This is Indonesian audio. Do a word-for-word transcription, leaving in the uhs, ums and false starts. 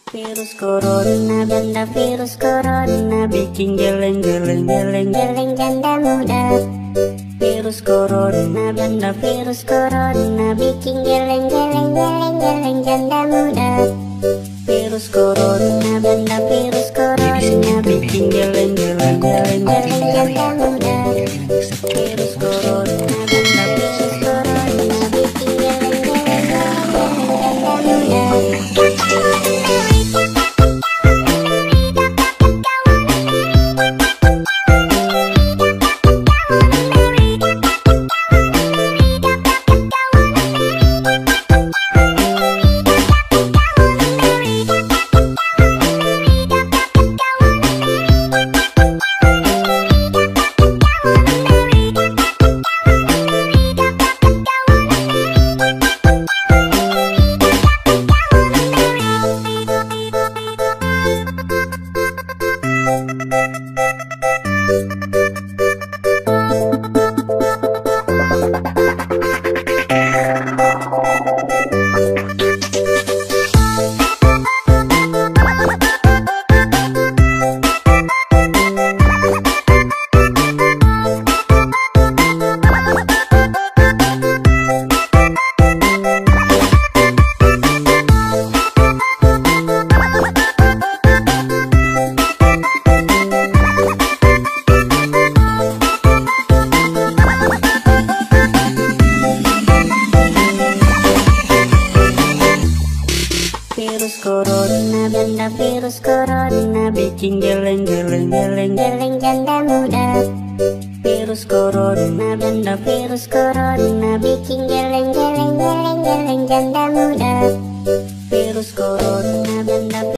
Virus corona, ganda virus corona, bikin geleng geleng geleng geleng janda muda. Virus corona, ganda virus corona, bikin geleng geleng geleng geleng janda muda. Virus corona, ganda virus corona, bikin geleng geleng geleng geleng janda muda. Virus corona, ganda virus corona, bikin geleng geleng geleng geleng janda muda. Virus corona, ganda virus corona, bikin geleng geleng geleng geleng janda muda. Virus corona, ganda virus corona, bikin geleng geleng